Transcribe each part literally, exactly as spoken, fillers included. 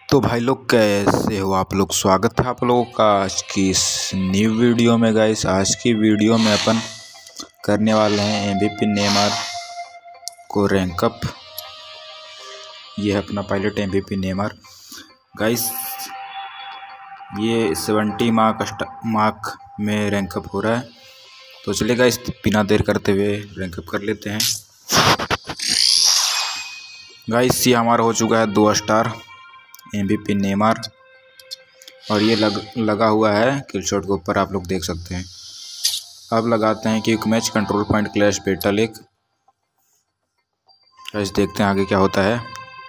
तो भाई लोग कैसे हो आप लोग। स्वागत है आप लोगों का आज की इस न्यू वीडियो में। गाइस आज की वीडियो में अपन करने वाले हैं एमवीपी नेमार को रैंकअप। ये है अपना पायलट एमवीपी नेमार। गाइस ये सेवेंटी मार्क मार्क में रैंकअप हो रहा है। तो चलिए गाइस बिना देर करते हुए रैंकअप कर लेते हैं। गाइस ये हमारा हो चुका है दो स्टार एमवीपी नेमार और ये लग लगा हुआ है किल शॉट के ऊपर, आप लोग देख सकते हैं। अब लगाते हैं कि एक मैच कंट्रोल पॉइंट क्लैश बेटा लेक। गाइस देखते हैं आगे क्या होता है।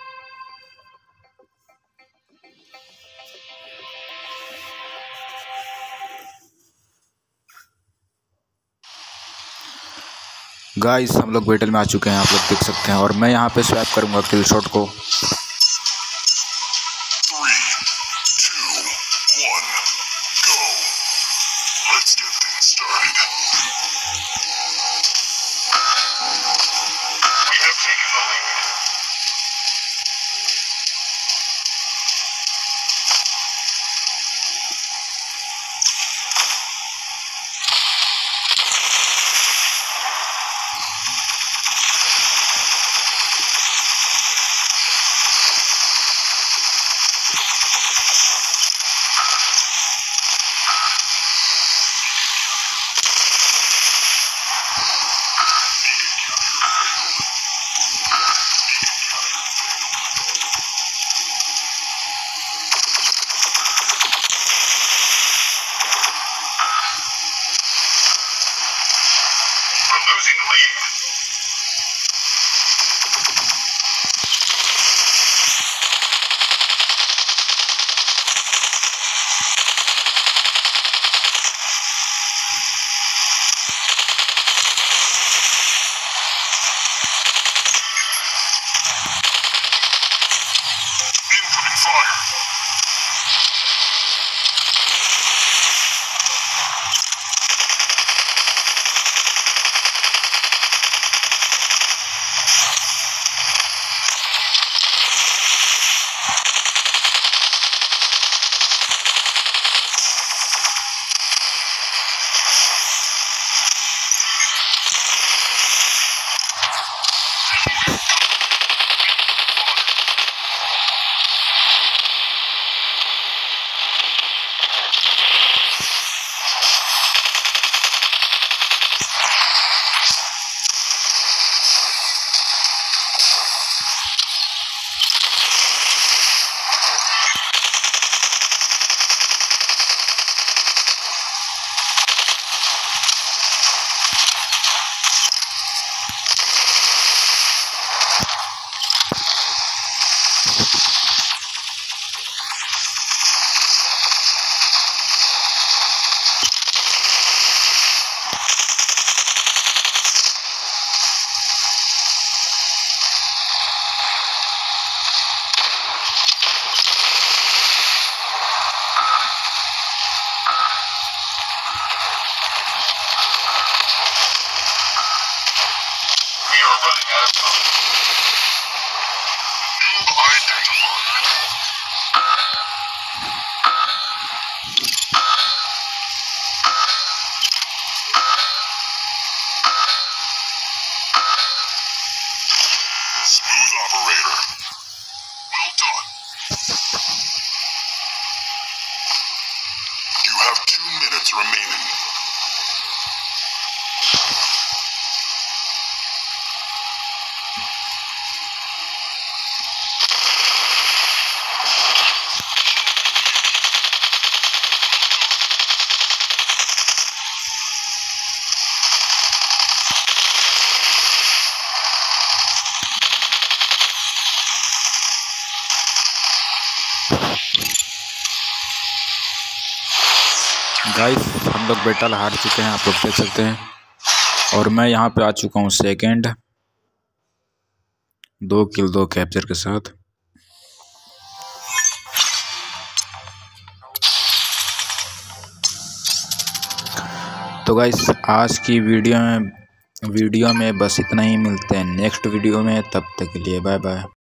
गाइस हम लोग बैटल में आ चुके हैं, आप लोग देख सकते हैं। और मैं यहाँ पे स्वैप करूँगा किल शॉट को। Losing the lead. Incoming fire. Running out of time. Noob identified. Smooth operator. Well done. You have two minutes remaining. Guys हम लोग बैटल हार चुके हैं, आप लोग देख सकते हैं। और मैं यहाँ पे आ चुका हूँ सेकंड, दो किल दो कैप्चर के साथ। तो गाइस आज की वीडियो में वीडियो में बस इतना ही। मिलते हैं नेक्स्ट वीडियो में, तब तक के लिए बाय बाय।